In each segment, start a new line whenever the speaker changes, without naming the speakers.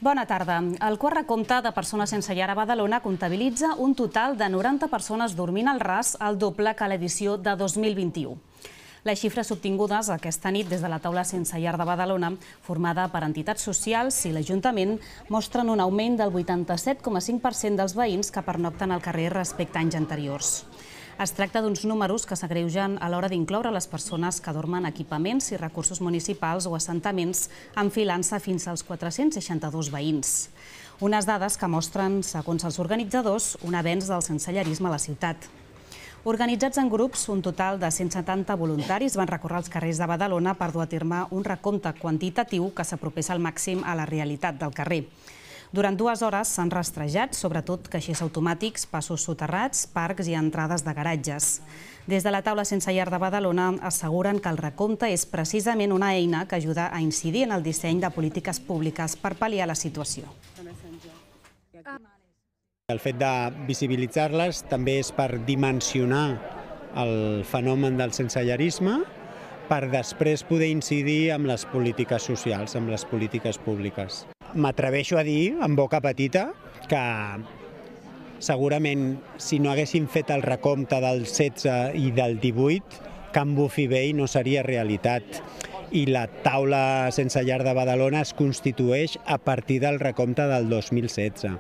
Bona tarda. El quart recompte de persones sense llar a Badalona comptabilitza un total de 90 persones dormint al ras, el doble que l'edició de 2021. Les xifres obtingudes aquesta nit des de la taula sense llar de Badalona, formada per entitats socials i l'Ajuntament, mostren un augment del 87,5% dels veïns que pernocten al carrer respecte a anys anteriors. Es tracta d'uns números que s'agreugen a l'hora d'incloure les persones que dormen a equipaments i recursos municipals o assentaments, enfilant-se fins als 462 veïns. Unes dades que mostren, segons els organitzadors, un avenç del sensellarisme a la ciutat. Organitzats en grups, un total de 170 voluntaris van recórrer els carrers de Badalona per dur a terme un recompte quantitatiu que s'apropés al màxim a la realitat del carrer. Durant 2 hores s'han rastrejat, sobretot caixers automàtics, passos soterrats, parcs i entrades de garatges. Des de la taula sense llar de Badalona asseguren que el recompte és precisament una eina que ajuda a incidir en el disseny de polítiques públiques per pal·liar la situació.
El fet de visibilitzar-les també és per dimensionar el fenomen del sensellarisme, per després poder incidir en les polítiques socials, en les polítiques públiques. M'atreveixo a dir, en boca petita, que segurament si no haguéssim fet el recompte del 16 i del 18, Can Bufi Vell no seria realitat. I la taula sense llar de Badalona es constitueix a partir del recompte del 2016.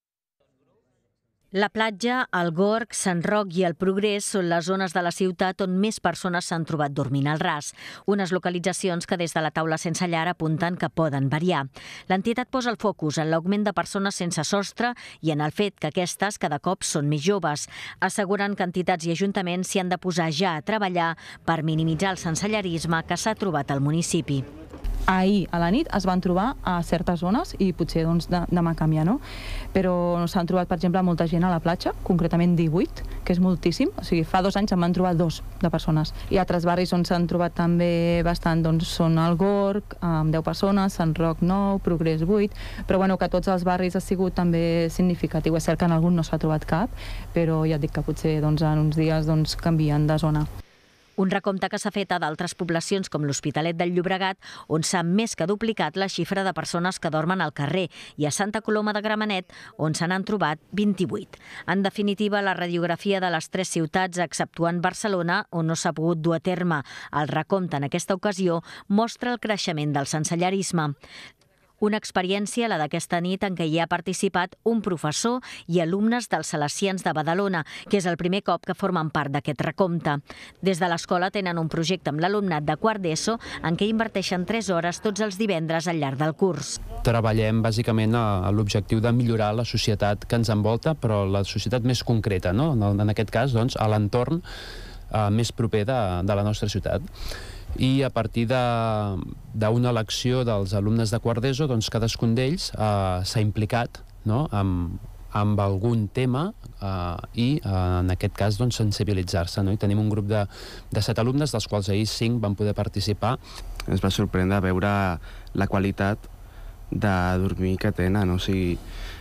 La platja, el Gorg, Sant Roc i el Progrés són les zones de la ciutat on més persones s'han trobat dormint al ras. Unes localitzacions que des de la taula sense llar apunten que poden variar. L'entitat posa el focus en l'augment de persones sense sostre i en el fet que aquestes cada cop són més joves. Asseguren que entitats i ajuntaments s'hi han de posar ja a treballar per minimitzar el sensellarisme que s'ha trobat al municipi.
Ahir a la nit es van trobar a certes zones i potser demà canvia, no? Però s'han trobat, per exemple, molta gent a la platja, concretament 18, que és moltíssim. O sigui, fa 2 anys en van trobar 2 de persones. I altres barris on s'han trobat també bastant són el Gorg, amb 10 persones, Sant Roc 9, Progrés 8, però bueno, que tots els barris ha sigut també significatiu. És cert que en algun no s'ha trobat cap, però ja et dic que potser en uns dies canvien de zona.
Un recompte que s'ha fet a d'altres poblacions com l'Hospitalet del Llobregat, on s'ha més que duplicat la xifra de persones que dormen al carrer, i a Santa Coloma de Gramenet, on se n'han trobat 28. En definitiva, la radiografia de les 3 ciutats, exceptuant Barcelona, on no s'ha pogut dur a terme el recompte en aquesta ocasió, mostra el creixement del sensellarisme. Una experiència, la d'aquesta nit, en què hi ha participat un professor i alumnes dels Salesians de Badalona, que és el primer cop que formen part d'aquest recompte. Des de l'escola tenen un projecte amb l'alumnat de quart d'ESO en què inverteixen 3 hores tots els divendres al llarg del curs.
Treballem bàsicament a l'objectiu de millorar la societat que ens envolta, però la societat més concreta, no? En aquest cas, doncs, a l'entorn més proper de la nostra ciutat. I a partir d'una elecció dels alumnes de quart d'ESO, doncs cadascun d'ells s'ha implicat, no?, amb algun tema i en aquest cas sensibilitzar-se, no? I tenim un grup de 7 alumnes, dels quals ahir 5 van poder participar.
Ens va sorprendre veure la qualitat de dormir que tenen, o sigui,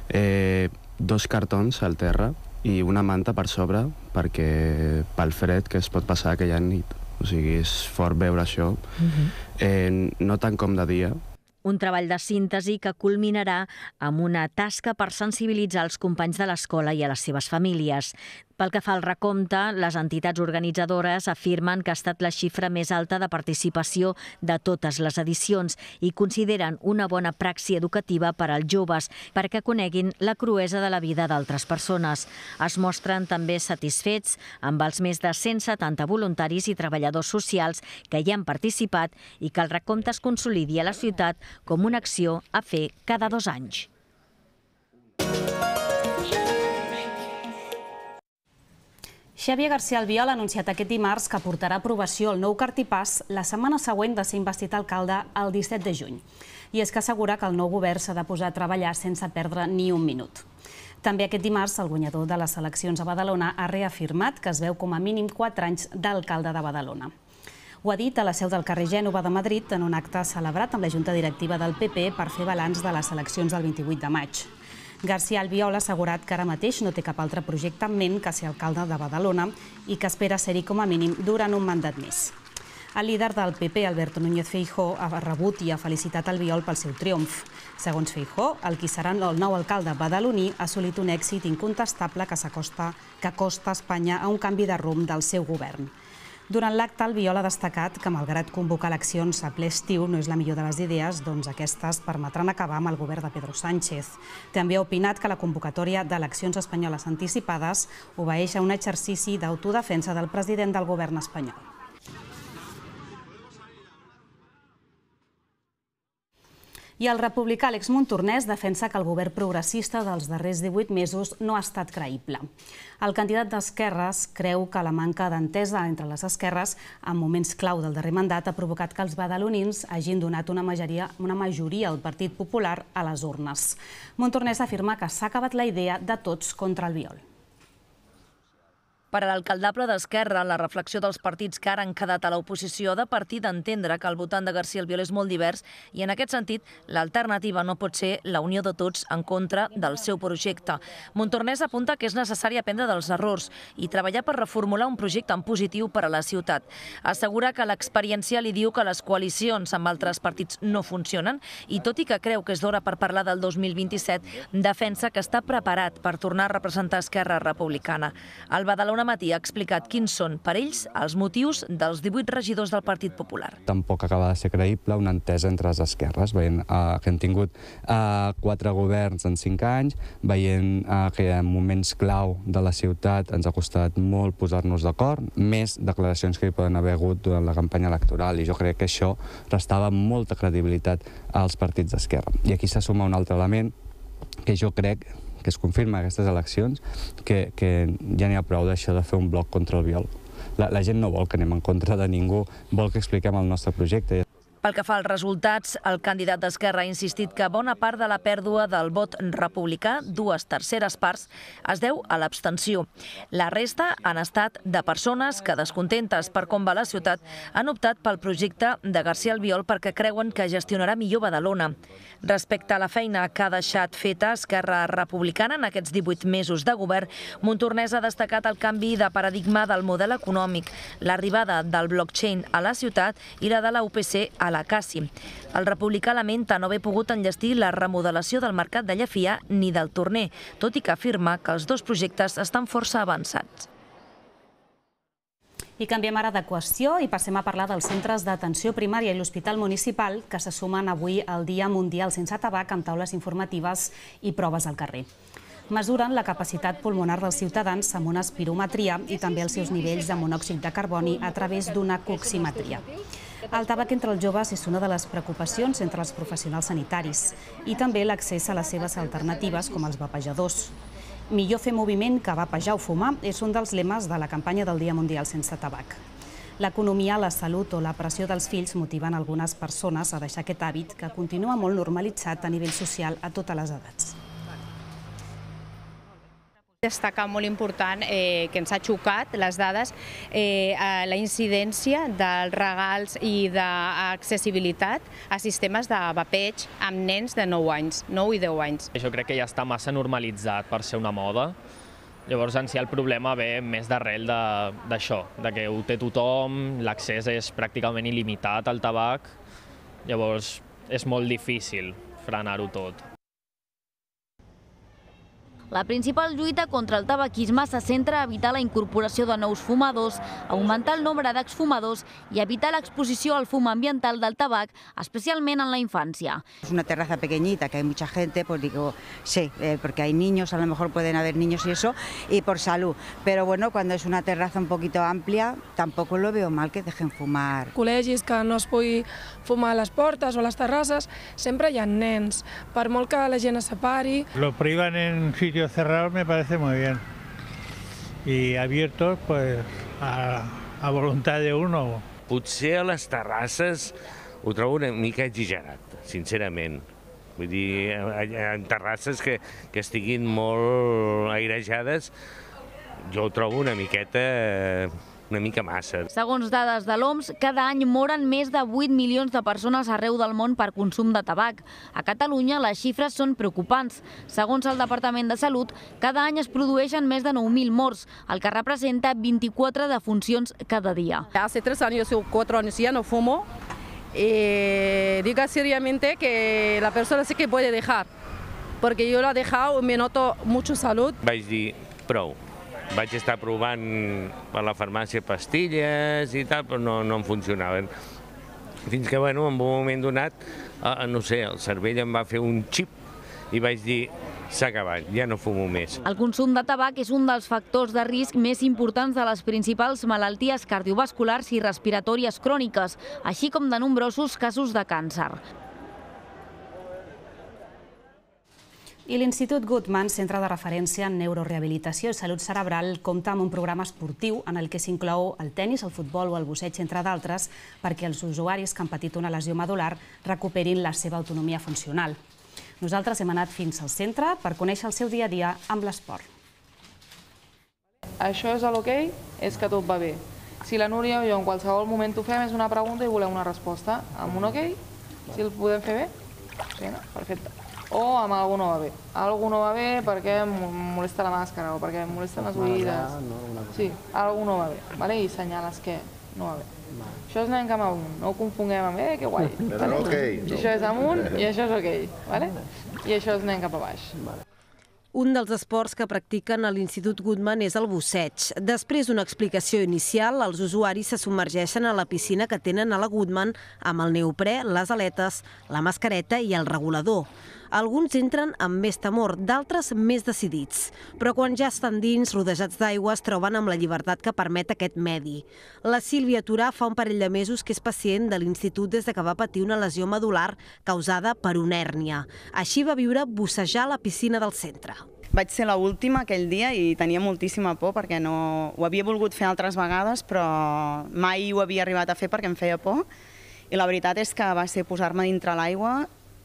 2 cartons al terra i una manta per sobre pel fred que es pot passar aquella nit. O sigui, és fort veure això, no tant com de dia.
Un treball de síntesi que culminarà amb una tasca per sensibilitzar els companys de l'escola i a les seves famílies. Pel que fa al recompte, les entitats organitzadores afirmen que ha estat la xifra més alta de participació de totes les edicions i consideren una bona praxi educativa per als joves perquè coneguin la cruesa de la vida d'altres persones. Es mostren també satisfets amb els més de 170 voluntaris i treballadors socials que hi han participat i que el recompte es consolidi a la ciutat com una acció a fer cada 2 anys.
Xavier García Albiol ha anunciat aquest dimarts que portarà a aprovació el nou cartipàs la setmana següent de ser investit alcalde el 17 de juny. I és que assegura que el nou govern s'ha de posar a treballar sense perdre ni un minut. També aquest dimarts el guanyador de les eleccions a Badalona ha reafirmat que es veu com a mínim 4 anys d'alcalde de Badalona. Ho ha dit a la seu del carrer Gènova de Madrid en un acte celebrat amb la Junta Directiva del PP per fer balanç de les eleccions del 28 de maig. García Albiol ha assegurat que ara mateix no té cap altre projecte en ment que ser alcalde de Badalona i que espera ser-hi com a mínim durant un mandat més. El líder del PP, Alberto Núñez Feijóo, ha rebut i ha felicitat Albiol pel seu triomf. Segons Feijóo, el qui serà el nou alcalde badaloní ha assolit un èxit incontestable que costa a Espanya a un canvi de rumb del seu govern. Durant l'acte, Albiol ha destacat que, malgrat convocar eleccions a ple estiu no és la millor de les idees, doncs aquestes permetran acabar amb el govern de Pedro Sánchez. També ha opinat que la convocatòria d'eleccions espanyoles anticipades obeeix a un exercici d'autodefensa del president del govern espanyol. I el republicà Àlex Montornès defensa que el govern progressista dels darrers 18 mesos no ha estat creïble. El candidat d'Esquerres creu que la manca d'entesa entre les esquerres en moments clau del darrer mandat ha provocat que els badalonins hagin donat una majoria al Partit Popular a les urnes. Montornès afirma que s'ha acabat la idea de tots contra Albiol.
Per a l'alcaldable d'Esquerra, la reflexió dels partits que ara han quedat a l'oposició ha de partir d'entendre que el votant de García Albiol és molt divers i, en aquest sentit, l'alternativa no pot ser la unió de tots en contra del seu projecte. Montornès apunta que és necessari aprendre dels errors i treballar per reformular un projecte en positiu per a la ciutat. Assegura que l'experiència li diu que les coalicions amb altres partits no funcionen i, tot i que creu que és d'hora per parlar del 2027, defensa que està preparat per tornar a representar Esquerra Republicana. El Badalona Matí ha explicat quins són, per ells, els motius dels 18 regidors del Partit Popular.
Tampoc acaba de ser creïble una entesa entre les esquerres, veient que hem tingut 4 governs en 5 anys, veient que en moments clau de la ciutat ens ha costat molt posar-nos d'acord, més declaracions que hi poden haver hagut durant la campanya electoral, i jo crec que això restava molta credibilitat als partits d'esquerra. I aquí se suma un altre element que jo crec que es confirma aquestes eleccions, que ja n'hi ha prou d'això de fer un bloc contra Albiol. La gent no vol que anem en contra de ningú, vol que expliquem el nostre projecte.
Pel que fa als resultats, el candidat d'Esquerra ha insistit que bona part de la pèrdua del vot republicà, 2/3 parts, es deu a l'abstenció. La resta han estat de persones que, descontentes per com va la ciutat, han optat pel projecte de García Albiol perquè creuen que gestionarà millor Badalona. Respecte a la feina que ha deixat feta Esquerra Republicana en aquests 18 mesos de govern, Montornès ha destacat el canvi de paradigma del model econòmic, l'arribada del blockchain a la ciutat i la de la UPC a la CASI. El republicà lamenta no haver pogut enllestir la remodelació del mercat de Llefià ni del Torner, tot i que afirma que els dos projectes estan força avançats.
I canviem ara de qüestió i passem a parlar dels centres d'atenció primària i l'Hospital Municipal, que se sumen avui al Dia Mundial sense tabac amb taules informatives i proves al carrer. Mesuren la capacitat pulmonar dels ciutadans amb una espirometria i també els seus nivells de monòxid de carboni a través d'una coximetria. El tabac entre els joves és una de les preocupacions entre els professionals sanitaris i també l'accés a les seves alternatives com els vapejadors. Millor fer moviment que vapejar o fumar és un dels lemes de la campanya del Dia Mundial sense tabac. L'economia, la salut o la pressió dels fills motiven algunes persones a deixar aquest hàbit que continua molt normalitzat a nivell social a totes les edats.
Destacar molt important que ens ha xocat les dades, la incidència dels regals i d'accessibilitat a sistemes de vapeig amb nens de 9 anys, 9 i 10 anys.
Jo crec que ja està massa normalitzat per ser una moda. Llavors, en si el problema ve més d'arrel d'això, que ho té tothom, l'accés és pràcticament il·limitat al tabac, llavors és molt difícil frenar-ho tot.
La principal lluita contra el tabaquisme se centra a evitar la incorporació de nous fumadors, augmentar el nombre d'exfumadors i evitar l'exposició al fum ambiental del tabac, especialmente en la infancia.
Es una terraza pequeñita, que hay mucha gente, pues digo, sí, porque hay niños, a lo mejor pueden haber niños y eso, y por salud. Pero bueno, cuando es una terraza un poquito amplia, tampoco lo veo mal que dejen fumar.
Col·legis que no es pugui fumar a les portes o a les terrasses, sempre hi ha nens. Per molt que la gent es separi...
Lo prohíban en sitios cerrados me parece muy bien. Y abiertos, pues, a voluntad de uno.
Potser a les terrasses ho trobo una mica exagerat, sincerament. Vull dir, en terrasses que estiguin molt airejades, jo ho trobo una mica massa.
Segons dades de l'OMS, cada any moren més de 8 milions de persones arreu del món per consum de tabac. A Catalunya les xifres són preocupants. Segons el Departament de Salut, cada any es produeixen més de 9.000 morts, el que representa 24 defuncions cada dia.
Hace 3 años o 4 años ya no fumo diga seriamente que la persona sí que puede dejar, porque yo lo he dejado y me noto mucho salud.
Vaig dir, prou. Vaig estar provant a la farmàcia pastilles i tal, però no em funcionaven. Fins que, en un moment donat, no sé, el cervell em va fer un xip i vaig dir, s'ha acabat, ja no fumo més.
El consum de tabac és un dels factors de risc més importants de les principals malalties cardiovasculars i respiratòries cròniques, així com de nombrosos casos de càncer.
I l'Institut Guttmann, centre de referència en neurorehabilitació i salut cerebral, compta amb un programa esportiu en el que s'inclou el tennis, el futbol o el busseig, entre d'altres, perquè els usuaris que han patit una lesió medular recuperin la seva autonomia funcional. Nosaltres hem anat fins al centre per conèixer el seu dia a dia amb l'esport.
Això és l'ok, és que tot va bé. Si la Núria o jo en qualsevol moment ho fem és una pregunta i volem una resposta. Amb un ok, si el podem fer bé, sí, perfecte. O amb algú no va bé. Algú no va bé perquè em molesta la màscara o perquè em molesten les oïdes. Sí, algú no va bé, i assenyales que no va bé. Això és anem cap amunt, no ho confonguem amb que guai. Això és amunt i això és ok, i això és anem cap a baix.
Un dels esports que practiquen a l'Institut Guttmann és el busseig. Després d'una explicació inicial, els usuaris se submergeixen a la piscina que tenen a la Guttmann amb el neoprè, les aletes, la mascareta i el regulador. Alguns entren amb més temor, d'altres més decidits. Però quan ja estan dins, rodejats d'aigua, es troben amb la llibertat que permet aquest medi. La Sílvia Turà fa un parell de mesos que és pacient de l'Institut des que va patir una lesió medular causada per una hèrnia. Així va viure bussejar a la piscina del centre.
Vaig ser l'última aquell dia i tenia moltíssima por perquè ho havia volgut fer altres vegades, però mai ho havia arribat a fer perquè em feia por. I la veritat és que va ser posar-me dintre l'aigua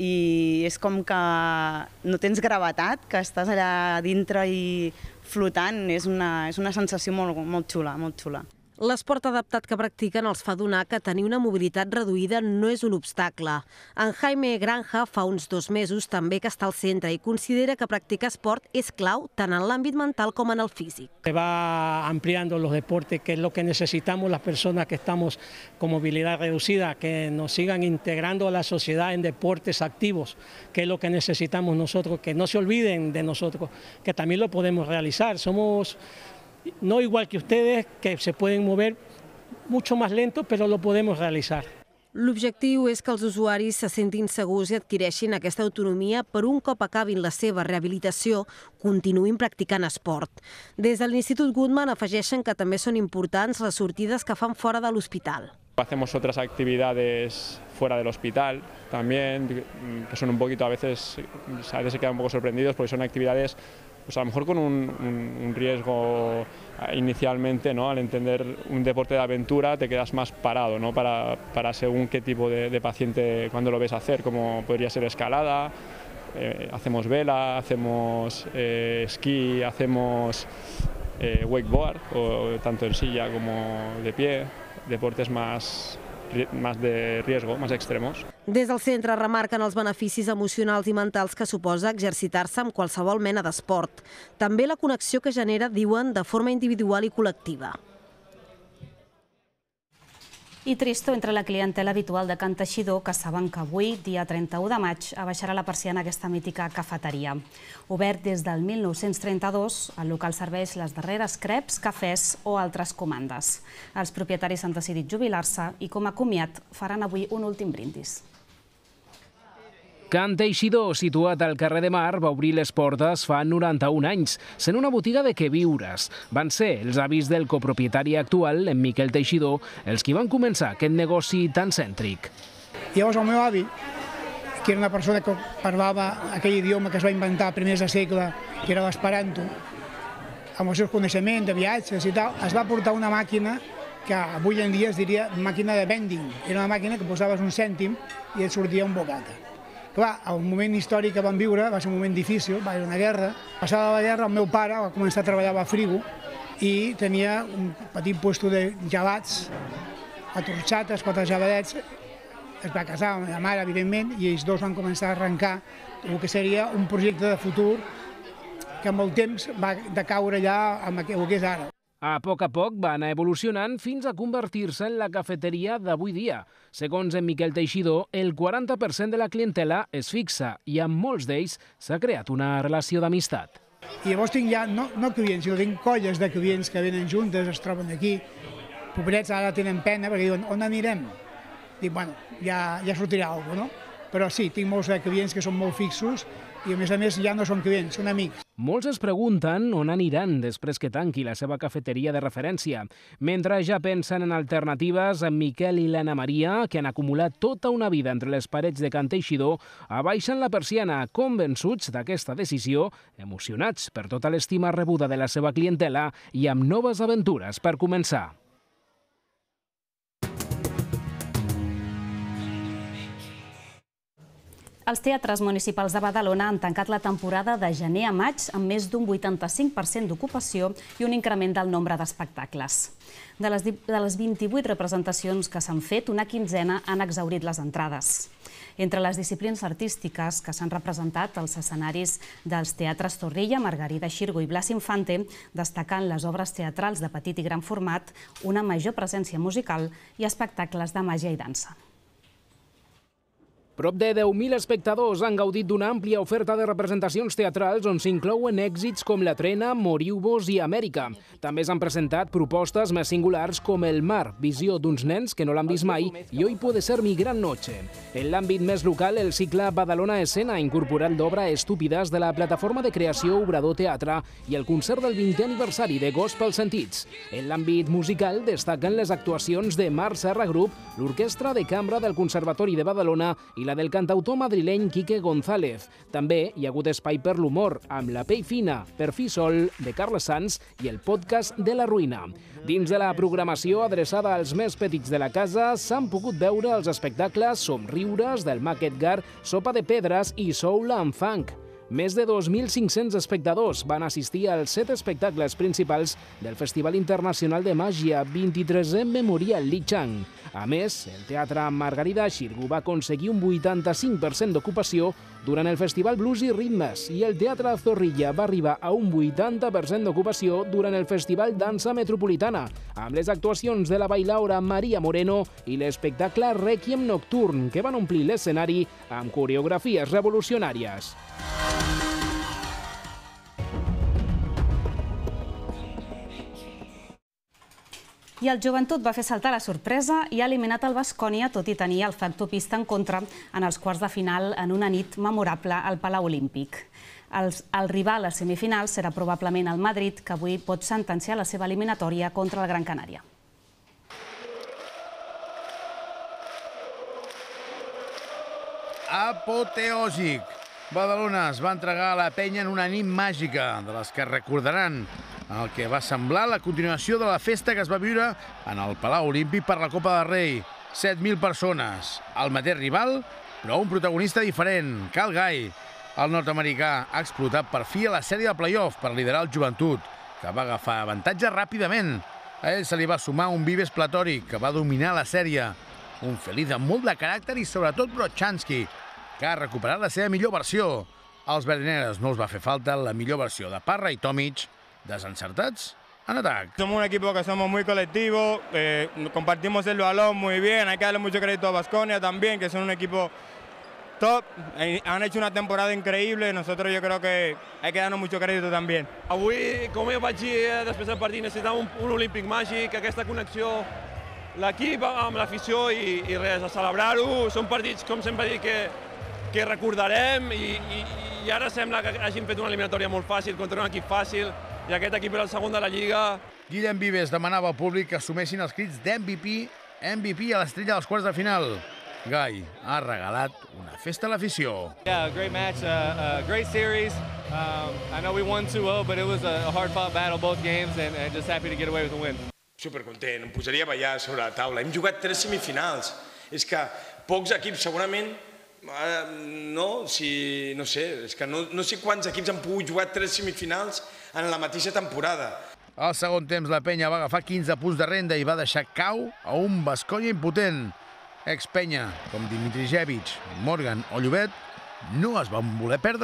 i és com que no tens gravetat, que estàs allà dintre i flotant. És una sensació molt xula, molt xula.
L'esport adaptat que practiquen els fa donar que tenir una mobilitat reduïda no és un obstacle. En Jaime Granja fa uns 2 mesos també que està al centre i considera que practicar esport és clau tant en l'àmbit mental com en el físic.
Se va ampliando los deportes, que es lo que necesitamos las personas que estamos con movilidad reducida, que nos sigan integrando a la sociedad en deportes activos, que es lo que necesitamos nosotros, que no se olviden de nosotros, que también lo podemos realizar. Somos no igual que ustedes, que se pueden mover mucho más lento, pero lo podemos realizar.
L'objectiu és que els usuaris se sentin segurs i adquireixin aquesta autonomia per un cop acabin la seva rehabilitació, continuïn practicant esport. Des de l'Institut Guttmann afegeixen que també són importants les sortides que fan fora de l'hospital.
Hacemos otras actividades fuera del hospital también, que son un poquito, a veces se quedan un poco sorprendidos porque son actividades pues a lo mejor con un riesgo inicialmente, ¿no? Al entender un deporte de aventura te quedas más parado, ¿no? Para según qué tipo de paciente cuando lo ves hacer, como podría ser escalada, hacemos vela, hacemos esquí, hacemos wakeboard, o tanto en silla como de pie, deportes más de riesgo, más extremos.
Des del centre remarquen els beneficis emocionals i mentals que suposa exercitar-se amb qualsevol mena d'esport. També la connexió que genera, diuen, de forma individual i col·lectiva.
I tristo entre la clientela habitual de Can Teixidor, que saben que avui, dia 31 de maig, abaixarà la persiana aquesta mítica cafeteria. Obert des del 1932, el local serveix les darreres creps, cafès o altres comandes. Els propietaris han decidit jubilar-se i, com a comiat, faran avui un últim brindis.
Can Teixidor, situat al carrer de Mar, va obrir les portes fa 91 anys, sent una botiga de queviures. Van ser els avis del copropietari actual, en Miquel Teixidor, els qui van començar aquest negoci tan cèntric.
Llavors el meu avi, que era una persona que parlava aquell idioma que es va inventar a primers de segle, que era l'esperanto, amb els seus coneixements de viatges i tal, es va portar una màquina que avui en dia es diria màquina de vending. Era una màquina que posaves un cèntim i et sortia un bocata. Clar, el moment històric que vam viure va ser un moment difícil, va haver una guerra. Passada la guerra, el meu pare va començar a treballar a Frigo i tenia un petit puesto de gelats, a torxates, 4 geladets. Es va casar amb la meva mare, evidentment, i ells dos van començar a arrencar el que seria un projecte de futur que amb el temps va decaure ja amb el que és ara.
A poc va anar evolucionant fins a convertir-se en la cafeteria d'avui dia. Segons en Miquel Teixidor, el 40% de la clientela és fixa i amb molts d'ells s'ha creat una relació d'amistat.
I llavors tinc ja, no clients, sinó tinc colles de clients que venen juntes, es troben aquí. Pobrets ara tenen pena perquè diuen, on anirem? Dic, bueno, ja sortirà alguna cosa, no? Però sí, tinc molts clients que són molt fixos i a més ja no són clients, són amics.
Molts es pregunten on aniran després que tanqui la seva cafeteria de referència. Mentre ja pensen en alternatives, en Miquel i l'Anna Maria, que han acumulat tota una vida entre les parets de Can Teixidor, abaixen la persiana, convençuts d'aquesta decisió, emocionats per tota l'estima rebuda de la seva clientela i amb noves aventures per començar.
Els teatres municipals de Badalona han tancat la temporada de gener a maig amb més d'un 85% d'ocupació i un increment del nombre d'espectacles. De les 28 representacions que s'han fet, una quinzena han exhaurit les entrades. Entre les disciplines artístiques que s'han representat als escenaris dels teatres Zorrilla, Margarida Xirgo i Blas Infante, destacant les obres teatrals de petit i gran format, una major presència musical i espectacles de màgia i dansa.
Prop de 10.000 espectadors han gaudit d'una àmplia oferta de representacions teatrals on s'inclouen èxits com La Trena, Moriubos i Amèrica. També s'han presentat propostes més singulars com El Mar, visió d'uns nens que no l'han vist mai i Hoy puede ser mi gran noche. En l'àmbit més local, el cicle Badalona Escena ha incorporat l'obra Estúpides de la plataforma de creació Obrador Teatre i el concert del 20è aniversari de Gospel Sentits. En l'àmbit musical destaquen les actuacions de Mar Serra Group, l'Orquestra de Cambra del Conservatori de Badalona i la del cantautor madrileny Quique González. També hi ha hagut espai per l'humor, amb La pell fina, Per fi sol, de Carles Sanz i el podcast de La ruïna. Dins de la programació adreçada als més petits de la casa s'han pogut veure els espectacles Somriures, del Mac Edgar, Sopa de pedres i Soul and Funk. Més de 2.500 espectadors van assistir als 7 espectacles principals del Festival Internacional de Màgia 23è Memorial Li Chang. A més, el Teatre Margarida Xirgo va aconseguir un 85% d'ocupació durant el Festival Blues i Ritmes i el Teatre Zorrilla va arribar a un 80% d'ocupació durant el Festival Dansa Metropolitana, amb les actuacions de la bailaora Maria Moreno i l'espectacle Requiem Nocturn, que van omplir l'escenari amb coreografies revolucionàries.
I el Joventut va fer saltar la sorpresa i ha eliminat el Baskonia, tot i tenir el factor pista en contra en els quarts de final en una nit memorable al Palau Olímpic. El rival a semifinals serà probablement el Madrid, que avui pot sentenciar la seva eliminatòria contra el Gran Canària.
Apoteòsic. Badalona es va entregar a la penya en una nit màgica, de les que recordaran, en el que va semblar la continuació de la festa que es va viure en el Palau Olímpic per la Copa del Rei. 7.000 persones, el mateix rival, però un protagonista diferent, Cal Gai. El nord-americà ha explotat per fi a la sèrie de play-off per liderar el Joventut, que va agafar avantatge ràpidament. A ell se li va sumar un Vives platòric, que va dominar la sèrie. Un Feliz amb molt de caràcter i sobretot Brochanski, que ha recuperat la seva millor versió. Als verdineres no els va fer falta la millor versió de Parra i Tomic, desencertats en atac.
Somos un equipo que somos muy colectivos, compartimos el balón muy bien, hay que darle mucho crédito a Baskonia también, que son un equipo top, han hecho una temporada increïble, nosotros yo creo que hay que darnos mucho crédito també.
Avui, com jo vaig dir després del partit, necessitàvem un olímpic màgic, aquesta connexió, l'equip amb l'afició i res, a celebrar-ho. Són partits, com sempre he dit, que recordarem i ara sembla que hagin fet una eliminatòria molt fàcil contra un equip fàcil i aquest equip era el segon de la Lliga.
Guillem Vives demanava al públic que assumessin els crits d'MVP a l'estrella dels quarts de final. Gai ha regalat una festa a l'afició.
Yeah, great match, great series. I know we won 2-0, but it was a hard-fought battle both games and just happy to get away with the win.
Supercontent, em posaria a ballar sobre la taula. Hem jugat 3 semifinals. És que pocs equips segurament no sé quants equips han pogut jugar 3 semifinals en la mateixa temporada.
Al segon temps, la penya va agafar 15 punts de renda i va deixar cau a un Baskonia impotent. Ex-penya, com Dimitrijevic, Morgan o Llobet, no es van voler perdre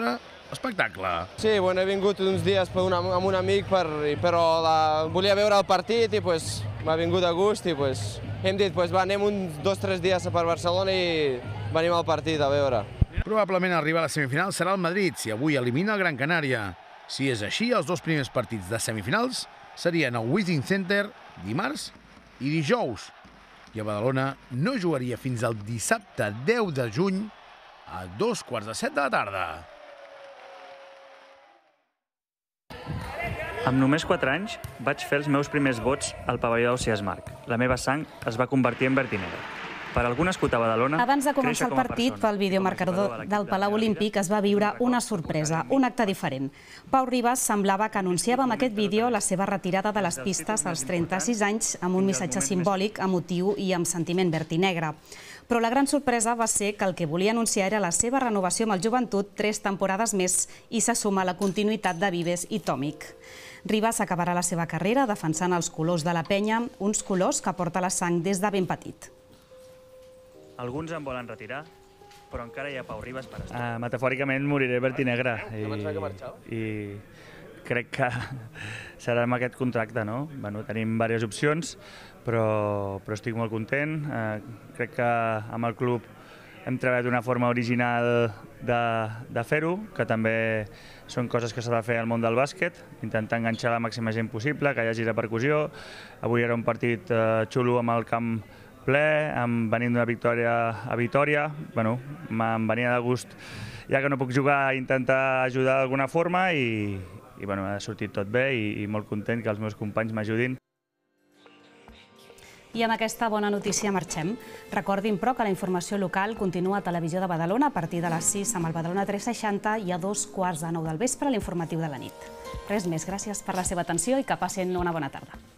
espectacle.
Sí, bueno, he vingut uns dies amb un amic, però volia veure el partit i m'ha vingut a gust i hem dit, anem uns 2 o 3 dies per Barcelona i venim al partit a veure.
Probablement arribar a la semifinal serà el Madrid, si avui elimina el Gran Canària. Si és així, els 2 primers partits de semifinals serien al Withing Center dimarts i dijous. I a Badalona no jugaria fins al dissabte 10 de juny a 7:15 de la tarda.
Amb només 4 anys vaig fer els meus primers vots al pavelló d'Ausiàs Marc. La meva sang es va convertir en verd i negre. Per algú nascut a Badalona...
Abans de començar el partit, pel videomarcador del Palau Olímpic es va viure una sorpresa, un acte diferent. Pau Ribas semblava que anunciava amb aquest vídeo la seva retirada de les pistes als 36 anys amb un missatge simbòlic, emotiu i amb sentiment verd i negre. Però la gran sorpresa va ser que el que volia anunciar era la seva renovació amb el Joventut 3 temporades més i se suma a la continuïtat de Vives i Tòmic. Ribas acabarà la seva carrera defensant els colors de la penya, uns colors que porta la sang des de ben petit.
Alguns em volen retirar, però encara hi ha Pau Ribas per estar. Metafòricament moriré verd i negre i crec que serà amb aquest contracte, no? Tenim diverses opcions, però estic molt content. Crec que amb el club hem treballat d'una forma original de fer-ho, que també són coses que s'ha de fer al món del bàsquet, intentar enganxar la màxima gent possible, que hi hagi repercussió. Avui era un partit xulo amb el camp ple, venint d'una victòria a Vitòria. Em venia de gust, ja que no puc jugar, intentar ajudar d'alguna forma i ha sortit tot bé i molt content que els meus companys m'ajudin.
I amb aquesta bona notícia marxem. Recordin, però, que la informació local continua a Televisió de Badalona a partir de les 6 amb el Badalona 360 i a 2:15 del vespre a l'informatiu de la nit. Res més, gràcies per la seva atenció i que passin una bona tarda.